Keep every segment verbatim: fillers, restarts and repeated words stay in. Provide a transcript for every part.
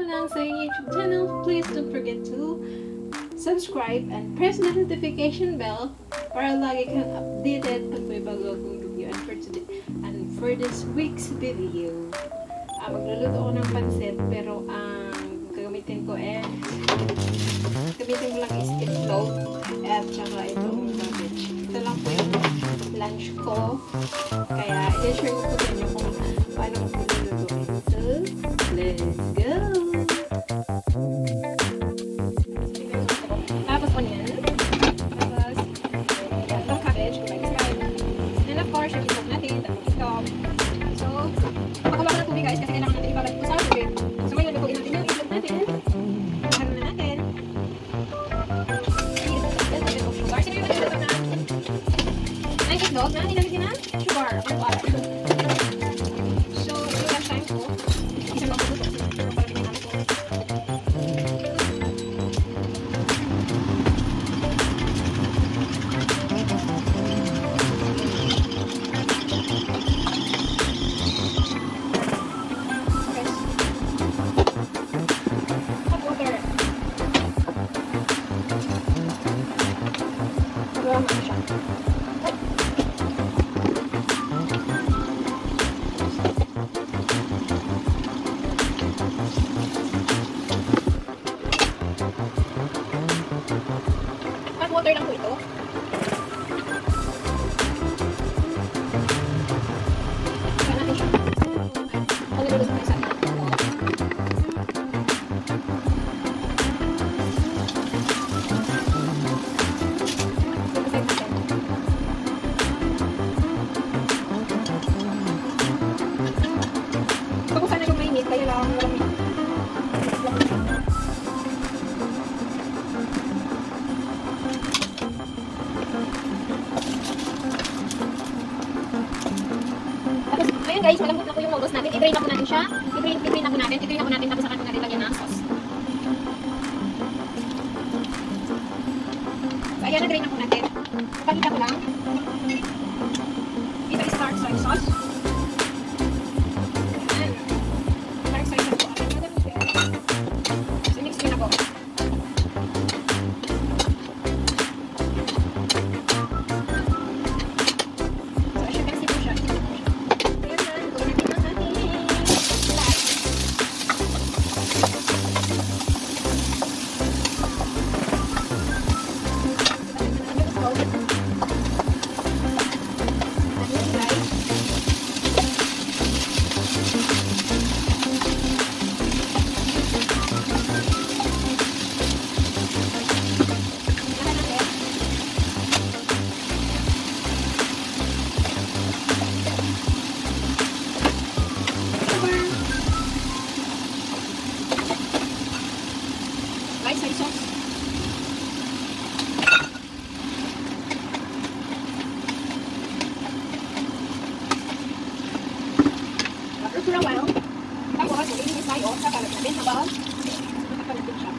lang sa YouTube channel, please don't forget to subscribe and press the notification bell para lagi kang updated pag may bago akong video. And for today, and for this week's video, uh, magluluto ako ng pansit, pero ang um, gagamitin ko eh gamitin ko lang is itlog at saka itong cabbage. Ito lang po yung lunch ko, kaya i-share ko po sa inyo kung paano ko magluluto ito. Let's go! Tapos onion. Tapos itong cabbage, kung mag-slide. And of course, yung itlog natin. Tapos ito. So, pagkawa ko na tubig guys, kasi kailangan natin ibabad ko sa tubig. So, ngayon, lutuin natin yung itlog natin. Ano na natin. Itlog sugar. Sino yung itlog na? Ang itlog na nilalagyan na sugar. Ang water. So, yung lunch time ko. Isang lang ko. Hot water lang po ito. Kaya natin siya. Ang nilulog na isa. Kung sana yung mainit, kaya lang malamig. Ayan guys, malambot na po yung noodles natin. I-drain na po natin siya. I-drain, i-drain na po natin. I-drain na po natin. Tapos saka natin lagyan ng sauce. So, ayan, na-drain na po natin. Pakita ko lang. Ito is dark soy sauce. Ayan. Dark soy sauce po. So, mix ko na po. Light soy sauce. After for a while, tapos ilinis tayo sa kalat natin habang nakapalapit siya.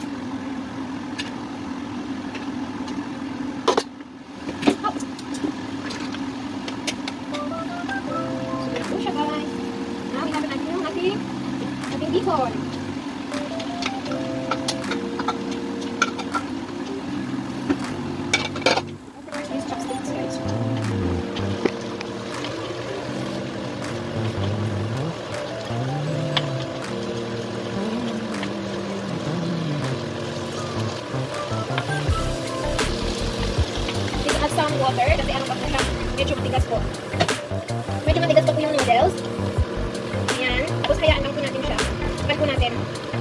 So, ito siya guys. Now, ilapit natin yung ating ating bihon. Some water kasi ano pa po siya, medyo matigas po. Medyo matigas po po yung noodles. Ayan. Tapos hayaan lang po natin siya. Tapan po natin.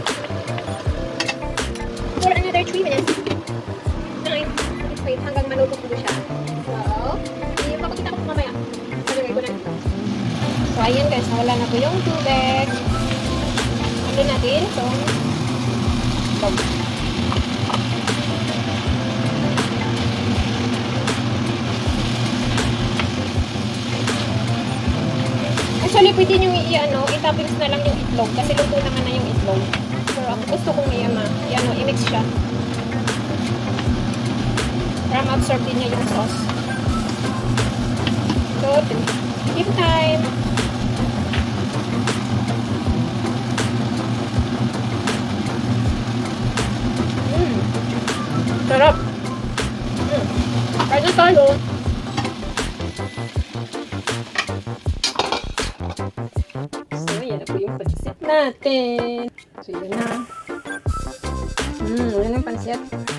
For another three minutes. nine. Let's wait hanggang maluto po siya. So, ipapakita ko po mamaya. Pagagay ko na ito. So, ayan guys. Wala na po yung tubig. Ano natin? So, itlog. Actually, pwede nyo i-ano, itapins na lang yung itlog kasi luto naman na yung itlog. Pero ako gusto kong i-ama, i-ano, i-mix siya. Para ma-absorb din niya yung sauce. So, give time. Sarap! Mm. Kain na tayo! So, yan na po yung pansit natin. So, yan na. Hmm, yan ang pansit.